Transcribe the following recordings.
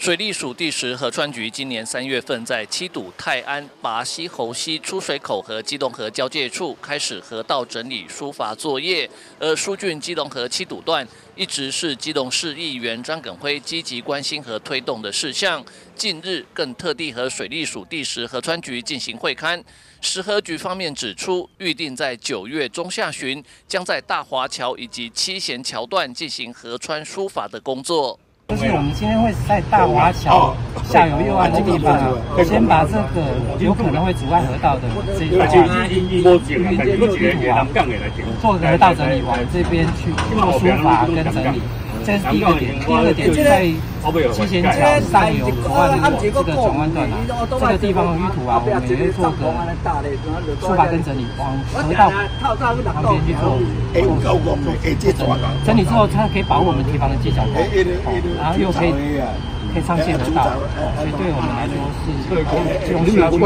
水利署第10河川局今年3月份在七堵、泰安、拔溪、猴溪出水口和基隆河交界处开始河道整理疏伐作业，而疏浚基隆河7堵段一直是基隆市议员张耿辉积极关心和推动的事项。近日更特地和水利署第10河川局进行会勘。10河局方面指出，预定在9月中下旬将在大华桥以及七贤桥段进行河川疏伐的工作。 就是我们今天会在大华桥下游右岸的地方先把这个有可能会阻碍河道的这一块淤土啊，做河道整理，往这边去做疏伐跟整理。这是第一个点。第二个点是在七贤桥上游左岸这个转弯段啊，这个地方的淤土啊，我们也会做个疏伐跟整理，往河道旁边去做整理之后，它可以保护我们堤防的犄角沟，然后又可以上线河道，所以对我们来说是这种需要去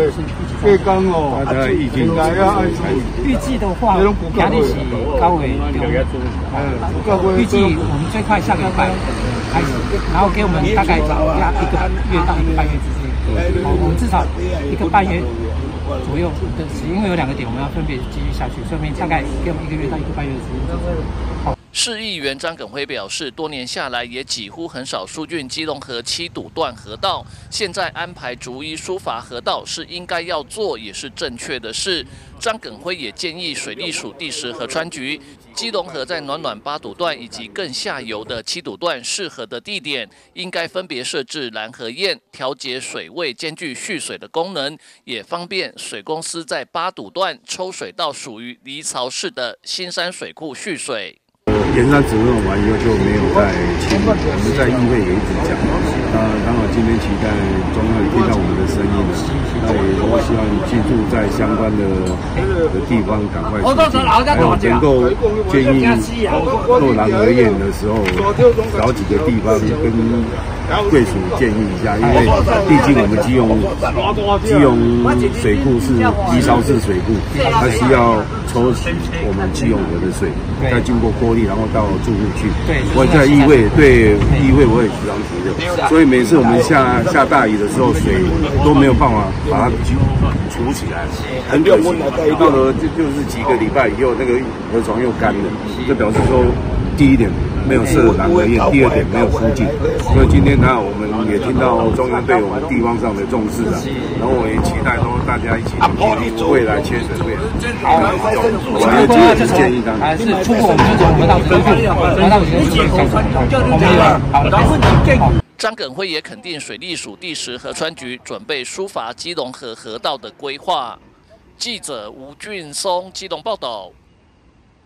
预计的话，压力是高为预计我们最快下个礼拜开始，然后给我们大概1个月到1个半月之间，我们至少1个半月左右的时间，因为有2个点我们要分别继续下去，所以大概给我们1个月到1个半月的时间。 市议员张耿辉表示，多年下来也几乎很少疏浚基隆河7堵段河道，现在安排逐一疏伐河道是应该要做，也是正确的事。张耿辉也建议水利署第10河川局，基隆河在暖8堵段以及更下游的7堵段适合的地点，应该分别设置拦河堰，调节水位，兼具蓄水的功能，也方便水公司在8堵段抽水到属于离槽式的新山水库蓄水。 盐山指论完以后就没有再清理，我们在议会也一直讲。刚好今天期待中央也听到我们的声音了，那也希望进驻在相关的地方赶快出进，还有能够建议做拦河堰的时候，找几个地方跟贵属建议一下，因为毕竟我们基隆水库是离槽式水库，它需要抽取我们基隆河的水，再经过过滤，然后到住户去。我在议会我也时常提的，所以每次我们下大雨的时候，水都没有办法把它储起来，很可惜。到了就是几个礼拜以后，那个河床又干了，就表示说，第一点没有设拦河堰，第二点没有疏浚。所以今天呢，我们也听到中央对我们地方上的重视啊，然后我也期待说大家一起未来缺水会我们的建议当然是出我们就河道整理，河道整理。 张耿辉也肯定水利署第10河川局准备疏伐基隆河河道的规划。记者吴俊松基隆报道。